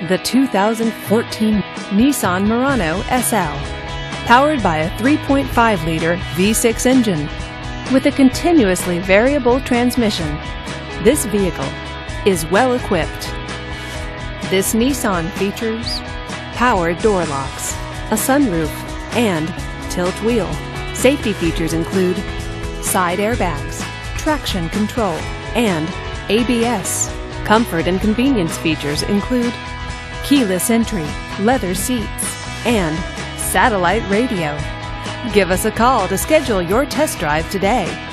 the 2014 Nissan Murano SL. Powered by a 3.5-liter V6 engine with a continuously variable transmission, this vehicle is well equipped. This Nissan features power door locks, a sunroof, and tilt wheel. Safety features include side airbags, traction control, and ABS. Comfort and convenience features include keyless entry, leather seats, and satellite radio. Give us a call to schedule your test drive today.